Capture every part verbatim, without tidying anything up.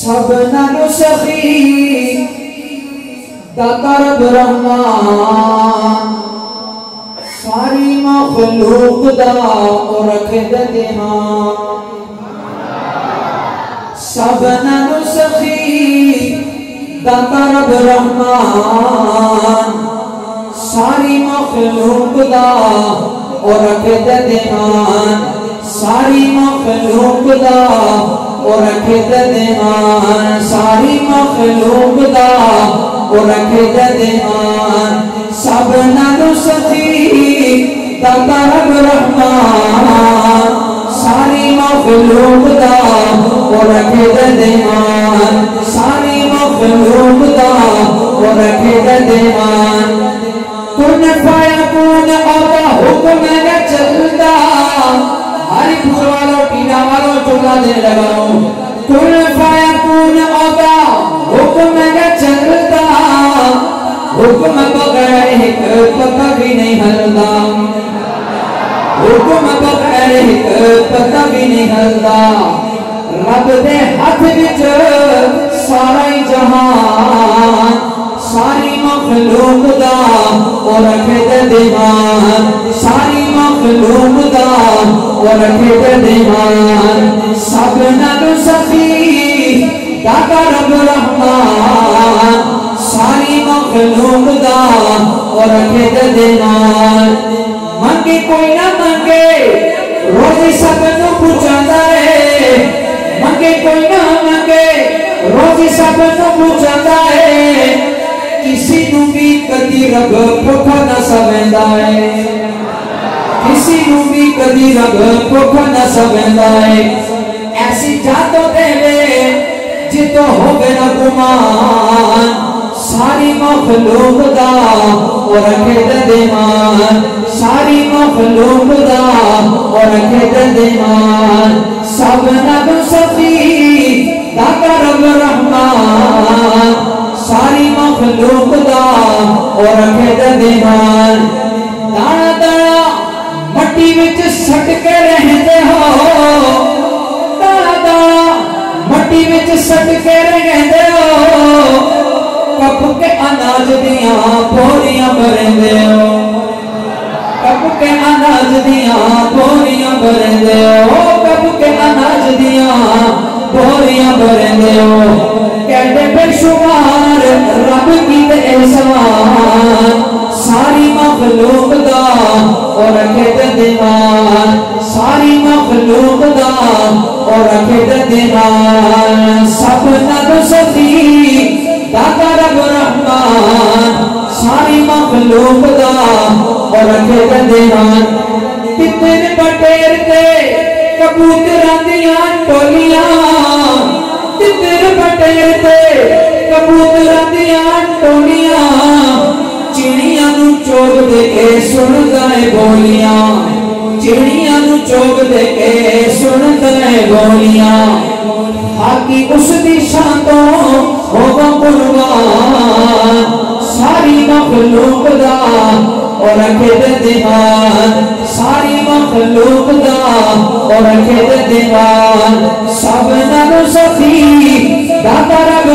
سب نالو سخی داتا رب رحمان ساری مخلوق دا اور رکھ دے ہاں سب نالو سخی داتا رب رحمان ساری مخلوق دا اور رکھ دے ہاں ساری مخلوق دا اور رکھ دے ہاں ساری مخلوق دا اور رکھ دے ہاں سب نالو سخی داتا رب رحمان ساری مخلوق دا اور رکھ دے ہاں ساری مخلوق دا اور رکھ دے ہاں کن فیکون آقا حکم نہ چلتا ہری پور والوں ٹینا والوں چلا دے لگاؤں کن فیکون آقا حکم نہ چلتا حکم بغیر ایک پتہ بھی نہیں ہلتا حکم بغیر ایک پتہ بھی نہیں ہلتا رب دے ہاتھ وچ سارا ہی جہان ساری مخلوق دا اور رکھ دے دیوان ساری مخلوق دا اور رکھ دے دیوان سب نالو سخی داتا رب رحمان ساری مخلوق دا اور رکھ دے دیوان منگے کوئی نہ منگے روزی سب نو پوچھاتا ہے منگے کوئی نہ منگے روزی سب نو پوچھاتا ہے کسی نو بھی کدی رب پوکھا نہ سمجھدا ہے کسی نو بھی کدی رب پوکھا نہ سمجھدا ہے ایسی جاتو دے وے جتو ہوگے نہ گمان ساری مخلوق دا اور رکھ دے دیوان ساری مخلوق دا اور رکھ دے دیوان سب نالو سخی داتا رب رحمان ساری مخلوق دا اور رکھ دے دیوان دانا دانا مٹی وچ سٹ کے رہندے ہو دانا دانا مٹی وچ سٹ کے رہندے ہو کب کے اناج دیاں بوریاں بھرندے ہو کب کے اناج دیاں بوریاں بھرندے ہو کب کے اناج دیاں بوریاں بھرندے ہو کہتے بے شمار رب کی تے احسان ساری مخلوق دا اور رکھ دے دیوان ساری مخلوق دا اور رکھ دے دیوان سب نالو سخی داتا رب رحمان ساری مخلوق دا اور رکھ دے دیوان تتر بٹیر تے کبوتراں دیاں ٹولیاں تتر بٹیر تے کبوتراں دیاں ٹولیاں چڑیاں نو چوگ دے کے سندا اے بولیاں چڑیاں نو چوگ دے کے سندا اے بولیاں حاکی اس دی شان تو ہوگا قربان ساری مخلوق دا اور رکھ دے دیوان ساری مخلوق دا اور رکھ دے دیوان سب نالو سخی داتا رب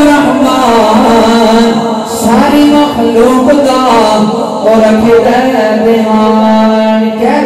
رحمان ساری مخلوق دا اور رکھ دے دیوان